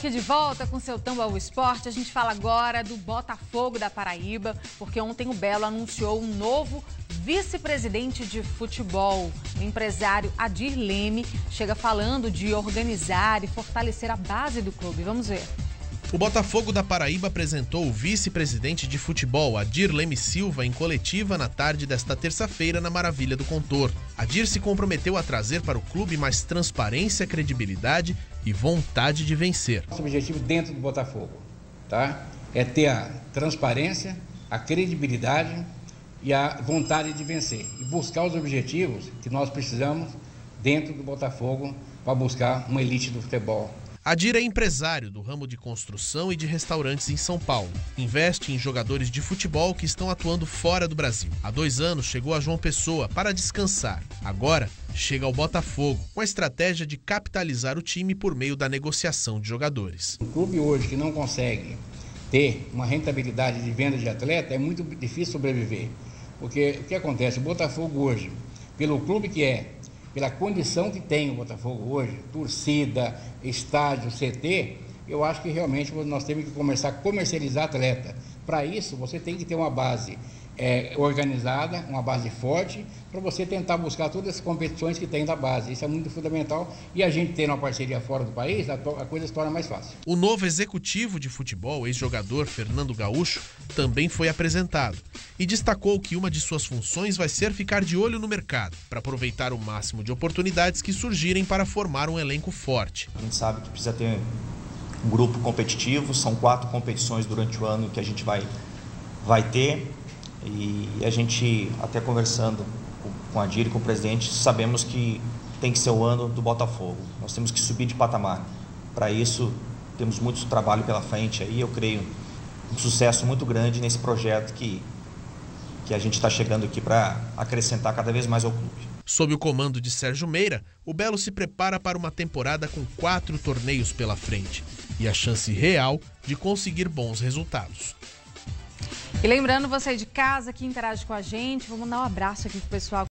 aqui de volta com seu Tambo ao Esporte. A gente fala agora do Botafogo da Paraíba, porque ontem o Belo anunciou um novo vice-presidente de futebol. O empresário Adir Leme chega falando de organizar e fortalecer a base do clube. Vamos ver. O Botafogo da Paraíba apresentou o vice-presidente de futebol, Adir Leme Silva, em coletiva na tarde desta terça-feira na Maravilha do Contorno. Adir se comprometeu a trazer para o clube mais transparência, credibilidade e vontade de vencer. Nosso objetivo dentro do Botafogo, tá? É ter a transparência, a credibilidade e a vontade de vencer. E buscar os objetivos que nós precisamos dentro do Botafogo para buscar uma elite do futebol. Adir é empresário do ramo de construção e de restaurantes em São Paulo. Investe em jogadores de futebol que estão atuando fora do Brasil. Há 2 anos chegou a João Pessoa para descansar. Agora chega ao Botafogo, com a estratégia de capitalizar o time por meio da negociação de jogadores. Um clube hoje que não consegue ter uma rentabilidade de venda de atleta, é muito difícil sobreviver. Porque o que acontece? O Botafogo hoje, pelo clube que é, pela condição que tem o Botafogo hoje, torcida, estádio, CT, eu acho que realmente nós temos que começar a comercializar atleta. Para isso, você tem que ter uma base organizada, uma base forte, para você tentar buscar todas as competições que tem da base. Isso é muito fundamental e a gente tendo uma parceria fora do país, a coisa se torna mais fácil. O novo executivo de futebol, ex-jogador Fernando Gaúcho, também foi apresentado e destacou que uma de suas funções vai ser ficar de olho no mercado, para aproveitar o máximo de oportunidades que surgirem para formar um elenco forte. A gente sabe que precisa ter um grupo competitivo, são 4 competições durante o ano que a gente vai ter. E a gente, até conversando com a Adir e com o presidente, sabemos que tem que ser o ano do Botafogo. Nós temos que subir de patamar. Para isso, temos muito trabalho pela frente aí. Eu creio um sucesso muito grande nesse projeto que a gente está chegando aqui para acrescentar cada vez mais ao clube. Sob o comando de Sérgio Meira, o Belo se prepara para uma temporada com 4 torneios pela frente e a chance real de conseguir bons resultados. E lembrando você de casa que interage com a gente, vamos dar um abraço aqui pro pessoal.